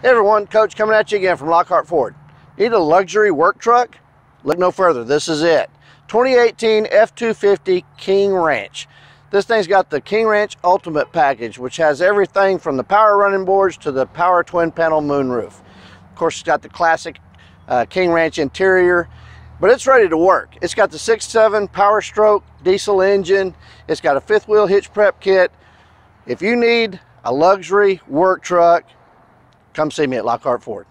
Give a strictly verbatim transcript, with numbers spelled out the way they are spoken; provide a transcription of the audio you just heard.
Hey everyone, Coach coming at you again from Lockhart Ford. Need a luxury work truck? Look no further, this is it. twenty eighteen F two fifty King Ranch. This thing's got the King Ranch Ultimate Package, which has everything from the power running boards to the power twin panel moonroof. Of course, it's got the classic uh, King Ranch interior, but it's ready to work. It's got the six seven Power Stroke diesel engine. It's got a fifth wheel hitch prep kit. If you need a luxury work truck, come see me at Lockhart Ford.